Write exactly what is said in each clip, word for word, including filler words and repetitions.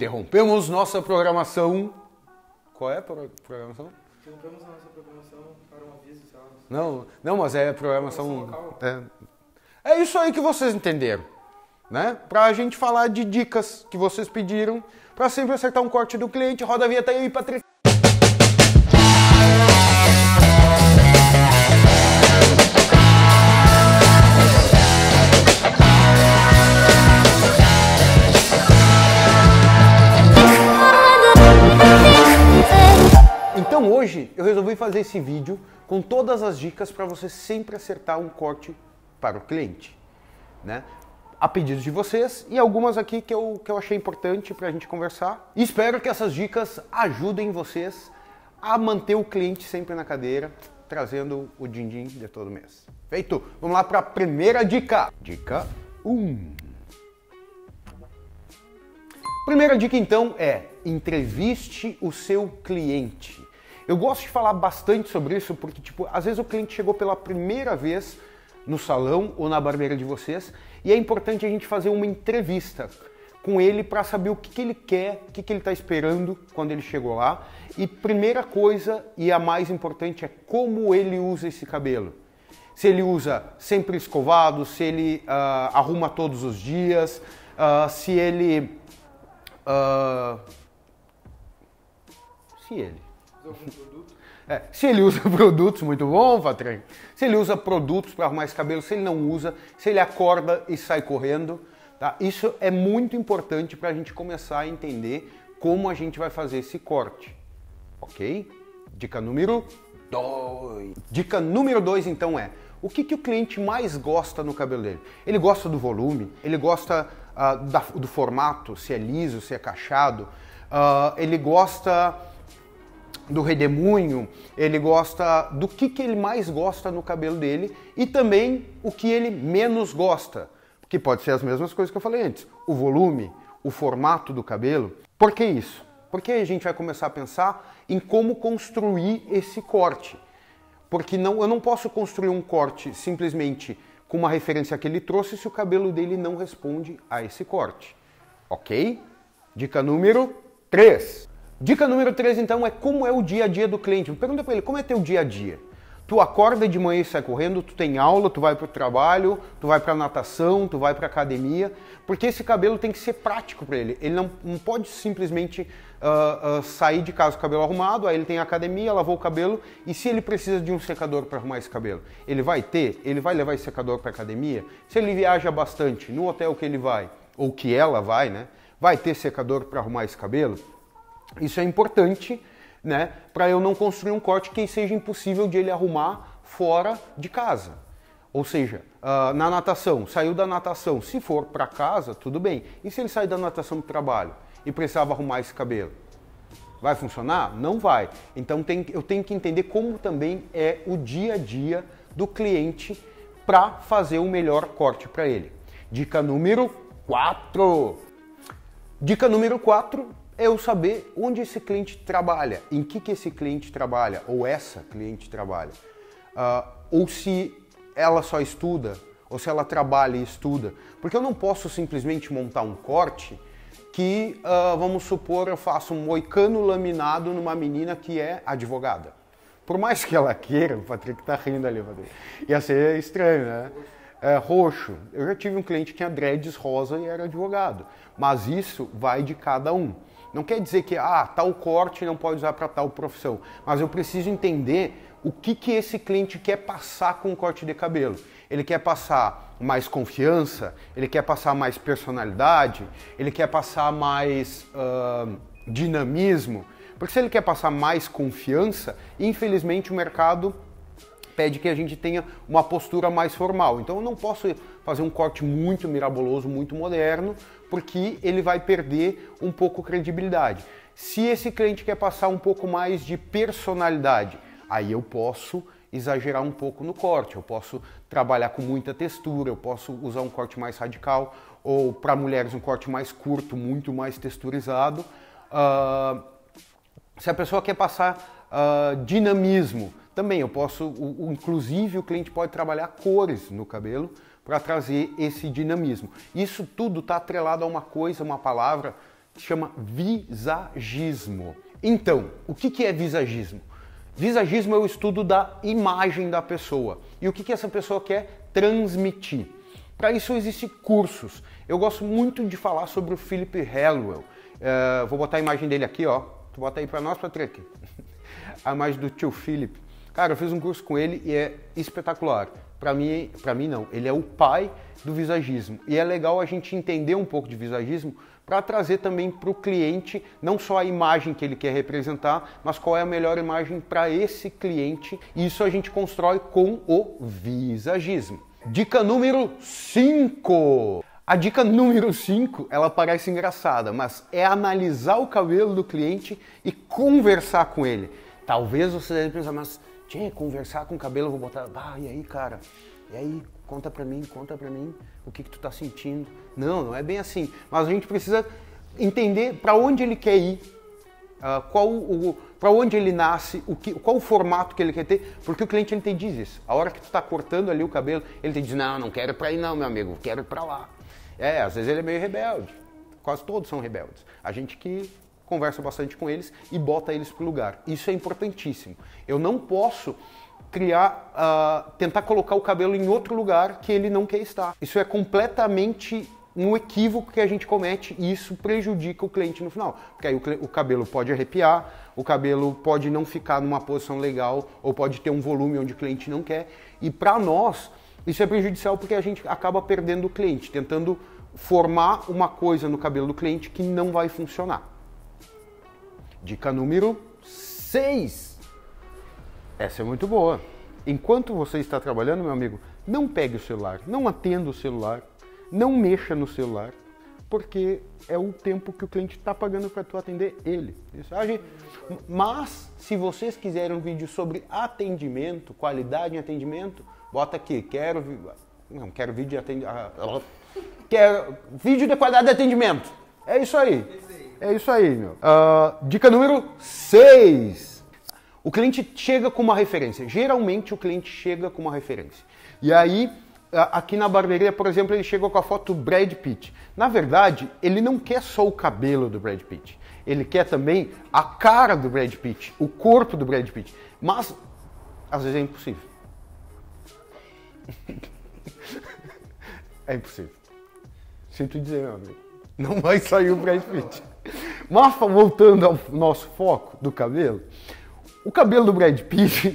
Interrompemos nossa programação. Qual é a pro- programação? Interrompemos a nossa programação para um aviso, sei lá. Não, não, mas é programação. Local. É, é isso aí que vocês entenderam, né? Pra gente falar de dicas que vocês pediram pra sempre acertar um corte do cliente. Roda a vinheta aí, Patrícia. Então hoje eu resolvi fazer esse vídeo com todas as dicas para você sempre acertar um corte para o cliente, né? A pedido de vocês e algumas aqui que eu, que eu achei importante para a gente conversar. E espero que essas dicas ajudem vocês a manter o cliente sempre na cadeira, trazendo o din-din de todo mês. Feito? Vamos lá para a primeira dica. Dica um. Primeira dica então é: entreviste o seu cliente. Eu gosto de falar bastante sobre isso porque, tipo, às vezes o cliente chegou pela primeira vez no salão ou na barbearia de vocês e é importante a gente fazer uma entrevista com ele para saber o que, que ele quer, o que, que ele está esperando quando ele chegou lá. E primeira coisa, e a mais importante, é como ele usa esse cabelo. Se ele usa sempre escovado, se ele uh, arruma todos os dias, uh, se ele... Uh, se ele... Usa algum produto? É, se ele usa produtos, muito bom, Patrick. Se ele usa produtos para arrumar esse cabelo, se ele não usa, se ele acorda e sai correndo, tá? Isso é muito importante para a gente começar a entender como a gente vai fazer esse corte, ok? Dica número dois. Dica número dois, então, é: o que, que o cliente mais gosta no cabelo dele? Ele gosta do volume, ele gosta uh, da, do formato, se é liso, se é cacheado, uh, ele gosta do redemoinho, ele gosta do que, que ele mais gosta no cabelo dele e também o que ele menos gosta, que pode ser as mesmas coisas que eu falei antes: o volume, o formato do cabelo. Por que isso? Porque a gente vai começar a pensar em como construir esse corte, porque não, eu não posso construir um corte simplesmente com uma referência que ele trouxe se o cabelo dele não responde a esse corte, ok? Dica número três. Dica número três, então, é como é o dia a dia do cliente. Pergunta para ele: como é teu dia a dia? Tu acorda de manhã e sai correndo, tu tem aula, tu vai para o trabalho, tu vai para natação, tu vai para academia, porque esse cabelo tem que ser prático para ele. Ele não, não pode simplesmente uh, uh, sair de casa com o cabelo arrumado, aí ele tem academia, lavou o cabelo, e se ele precisa de um secador para arrumar esse cabelo, ele vai ter? Ele vai levar esse secador para academia? Se ele viaja bastante, no hotel que ele vai, ou que ela vai, né, vai ter secador para arrumar esse cabelo? Isso é importante, né, para eu não construir um corte que seja impossível de ele arrumar fora de casa. Ou seja, uh, na natação, saiu da natação, se for para casa, tudo bem. E se ele sair da natação do trabalho e precisava arrumar esse cabelo? Vai funcionar? Não vai. Então tem, eu tenho que entender como também é o dia a dia do cliente para fazer o melhor corte para ele. Dica número quatro. Dica número quatro. É eu saber onde esse cliente trabalha, em que, que esse cliente trabalha, ou essa cliente trabalha. Uh, ou se ela só estuda, ou se ela trabalha e estuda. Porque eu não posso simplesmente montar um corte que, uh, vamos supor, eu faço um moicano laminado numa menina que é advogada. Por mais que ela queira, o Patrick tá rindo ali, Patrick, ia ser estranho, né? É, roxo. Eu já tive um cliente que tinha dreads rosa e era advogado. Mas isso vai de cada um. Não quer dizer que ah, tal corte não pode usar para tal profissão, mas eu preciso entender o que, que esse cliente quer passar com o corte de cabelo. Ele quer passar mais confiança, ele quer passar mais personalidade, ele quer passar mais uh, dinamismo. Porque se ele quer passar mais confiança, infelizmente o mercado pede que a gente tenha uma postura mais formal. Então eu não posso fazer um corte muito miraboloso, muito moderno, porque ele vai perder um pouco credibilidade. Se esse cliente quer passar um pouco mais de personalidade, aí eu posso exagerar um pouco no corte, eu posso trabalhar com muita textura, eu posso usar um corte mais radical, ou para mulheres um corte mais curto, muito mais texturizado. Uh, se a pessoa quer passar uh, dinamismo, também eu posso, o, o, inclusive o cliente pode trabalhar cores no cabelo para trazer esse dinamismo. Isso tudo está atrelado a uma coisa, uma palavra se chama visagismo. Então, o que que é visagismo? Visagismo é o estudo da imagem da pessoa. E o que que essa pessoa quer transmitir? Para isso existem cursos. Eu gosto muito de falar sobre o Philip Hallowell. Uh, vou botar a imagem dele aqui, ó. Tu bota aí para nós, Patrick. A imagem do tio Philip. Cara, eu fiz um curso com ele e é espetacular. Para mim, para mim não. Ele é o pai do visagismo. E é legal a gente entender um pouco de visagismo para trazer também para o cliente não só a imagem que ele quer representar, mas qual é a melhor imagem para esse cliente. E isso a gente constrói com o visagismo. Dica número cinco. A dica número cinco, ela parece engraçada, mas é analisar o cabelo do cliente e conversar com ele. Talvez você deve pensar, mas tchê, conversar com o cabelo, eu vou botar, ah, e aí, cara? E aí, conta pra mim, conta pra mim o que que tu tá sentindo. Não, não é bem assim. Mas a gente precisa entender para onde ele quer ir, uh, qual o, para onde ele nasce, o que, qual o formato que ele quer ter, porque o cliente ele te diz isso. A hora que tu tá cortando ali o cabelo, ele te diz, não, não quero ir pra aí não, meu amigo, quero ir pra lá. É, às vezes ele é meio rebelde. Quase todos são rebeldes. A gente que conversa bastante com eles e bota eles pro lugar. Isso é importantíssimo. Eu não posso criar, uh, tentar colocar o cabelo em outro lugar que ele não quer estar. Isso é completamente um equívoco que a gente comete e isso prejudica o cliente no final. Porque aí o, o cabelo pode arrepiar, o cabelo pode não ficar numa posição legal ou pode ter um volume onde o cliente não quer. E para nós, isso é prejudicial porque a gente acaba perdendo o cliente, tentando formar uma coisa no cabelo do cliente que não vai funcionar. Dica número seis. Essa é muito boa. Enquanto você está trabalhando, meu amigo, não pegue o celular, não atenda o celular, não mexa no celular, porque é o tempo que o cliente está pagando para tu atender ele. Mas, se vocês quiserem um vídeo sobre atendimento, qualidade em atendimento, bota aqui, quero, não, quero vídeo de atendimento, quero vídeo de qualidade de atendimento. É isso aí. É isso aí, meu. Uh, dica número seis. O cliente chega com uma referência. Geralmente o cliente chega com uma referência. E aí, aqui na barbearia, por exemplo, ele chega com a foto do Brad Pitt. Na verdade, ele não quer só o cabelo do Brad Pitt. Ele quer também a cara do Brad Pitt, o corpo do Brad Pitt. Mas, às vezes é impossível. É impossível. Sinto dizer, meu amigo. Não vai sair o Brad Pitt. Mas, voltando ao nosso foco do cabelo, o cabelo do Brad Pitt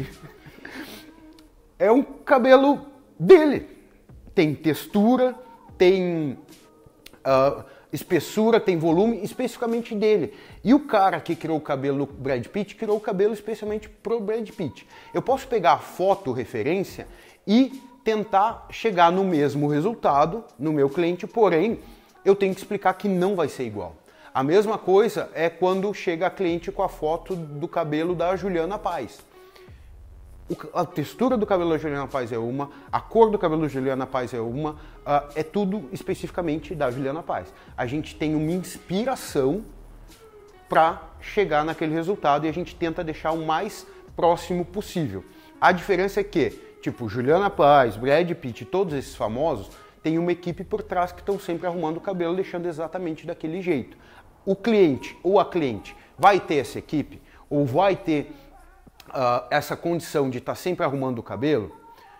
é um cabelo dele. Tem textura, tem uh, espessura, tem volume, especificamente dele. E o cara que criou o cabelo do Brad Pitt, criou o cabelo especialmente pro Brad Pitt. Eu posso pegar a foto referência e tentar chegar no mesmo resultado no meu cliente, porém, eu tenho que explicar que não vai ser igual. A mesma coisa é quando chega a cliente com a foto do cabelo da Juliana Paz. A textura do cabelo da Juliana Paz é uma, a cor do cabelo da Juliana Paz é uma, uh, é tudo especificamente da Juliana Paz. A gente tem uma inspiração para chegar naquele resultado e a gente tenta deixar o mais próximo possível. A diferença é que, tipo, Juliana Paz, Brad Pitt, todos esses famosos, tem uma equipe por trás que estão sempre arrumando o cabelo, deixando exatamente daquele jeito. O cliente ou a cliente vai ter essa equipe ou vai ter uh, essa condição de estar tá sempre arrumando o cabelo?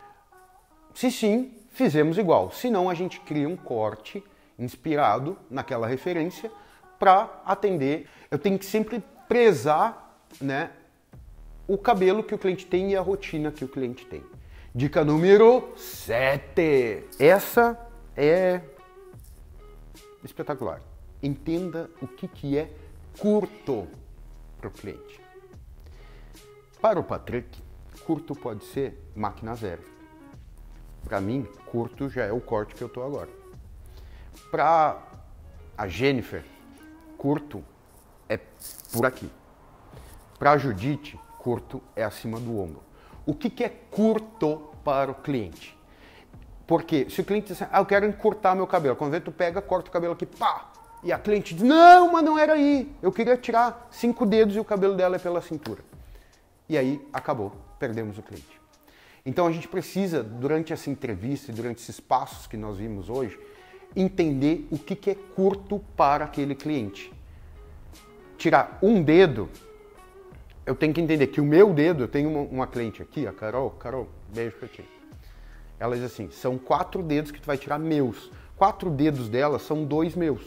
Se sim, fizemos igual. Se não, a gente cria um corte inspirado naquela referência para atender. Eu tenho que sempre prezar, né, o cabelo que o cliente tem e a rotina que o cliente tem. Dica número sete. Essa é espetacular. Entenda o que, que é curto para o cliente. Para o Patrick, curto pode ser máquina zero. Para mim, curto já é o corte que eu estou agora. Para a Jennifer, curto é por aqui. Para a Judite, curto é acima do ombro. O que, que é curto para o cliente? Porque se o cliente diz assim, ah, eu quero encurtar meu cabelo. Quando vê, tu pega, corta o cabelo aqui, pá! E a cliente diz, não, mas não era aí. Eu queria tirar cinco dedos e o cabelo dela é pela cintura. E aí, acabou. Perdemos o cliente. Então, a gente precisa, durante essa entrevista, durante esses passos que nós vimos hoje, entender o que, que é curto para aquele cliente. tirar um dedo, eu tenho que entender que o meu dedo, eu tenho uma, uma cliente aqui, a Carol, Carol, beijo pra ti. Ela diz assim, são quatro dedos que tu vai tirar meus. Quatro dedos dela são dois meus.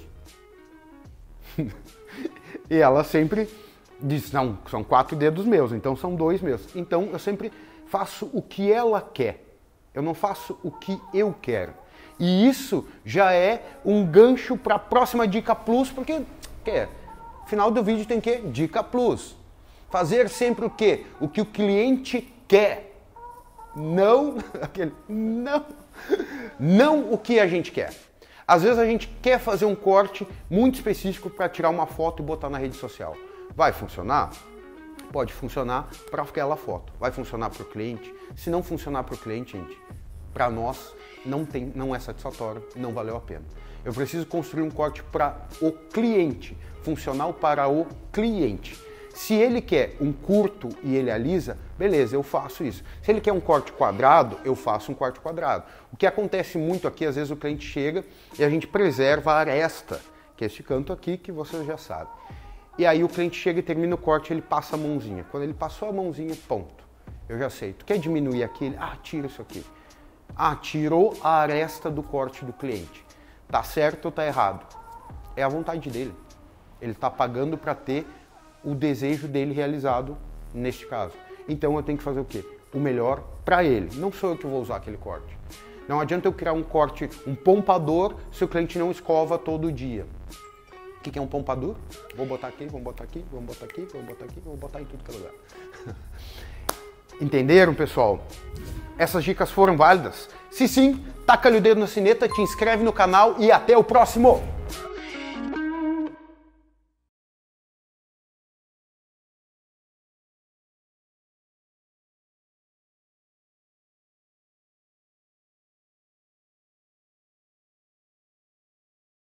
E ela sempre diz, não, são quatro dedos meus, então são dois meus. Então eu sempre faço o que ela quer. Eu não faço o que eu quero. E isso já é um gancho para a próxima Dica Plus, porque quer, final do vídeo tem que Dica Plus. Fazer sempre o quê? O que o cliente quer. Não, aquele, não, não o que a gente quer. Às vezes a gente quer fazer um corte muito específico para tirar uma foto e botar na rede social. Vai funcionar? Pode funcionar para aquela foto. Vai funcionar para o cliente? Se não funcionar para o cliente, gente, para nós não, tem, não é satisfatório, não valeu a pena. Eu preciso construir um corte para o cliente, funcional para o cliente. Se ele quer um curto e ele alisa, beleza, eu faço isso. Se ele quer um corte quadrado, eu faço um corte quadrado. O que acontece muito aqui, às vezes o cliente chega e a gente preserva a aresta, que é esse canto aqui que vocês já sabem. E aí o cliente chega e termina o corte, ele passa a mãozinha. Quando ele passou a mãozinha, ponto. Eu já sei. Tu quer diminuir aqui? Ele, ah, tira isso aqui. Ah, tirou a aresta do corte do cliente. Tá certo ou tá errado? É a vontade dele. Ele tá pagando para ter o desejo dele realizado neste caso. Então eu tenho que fazer o quê? O melhor para ele. Não sou eu que vou usar aquele corte. Não adianta eu criar um corte, um pompador, se o cliente não escova todo dia. O que é um pompador? Vou botar aqui, vamos botar aqui, vamos botar aqui, vamos botar aqui, vamos botar em tudo que é lugar. Entenderam, pessoal? Essas dicas foram válidas? Se sim, taca-lhe o dedo na sineta, te inscreve no canal e até o próximo!